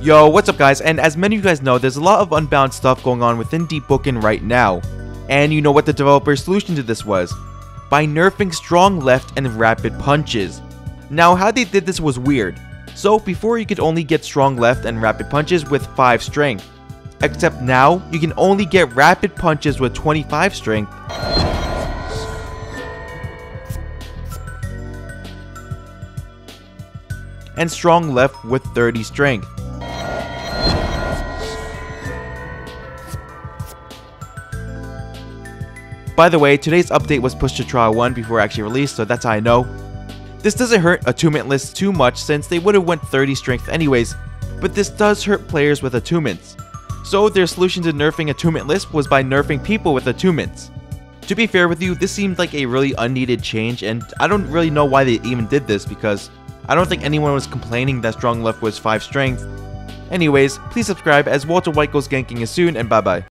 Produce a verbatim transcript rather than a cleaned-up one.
Yo, what's up guys, and as many of you guys know, there's a lot of unbound stuff going on within Deepwoken right now. And you know what the developer's solution to this was? By nerfing strong left and rapid punches. Now how they did this was weird. So before you could only get strong left and rapid punches with five strength. Except now, you can only get rapid punches with twenty-five strength. And strong left with thirty strength. By the way, today's update was pushed to trial one before actually released, so that's how I know. This doesn't hurt attunement lists too much since they would have went thirty strength anyways, but this does hurt players with attunements. So their solution to nerfing attunement list was by nerfing people with attunements. To be fair with you, this seemed like a really unneeded change, and I don't really know why they even did this because I don't think anyone was complaining that strong left was five strength. Anyways, please subscribe as Walter White goes ganking is soon, and bye bye.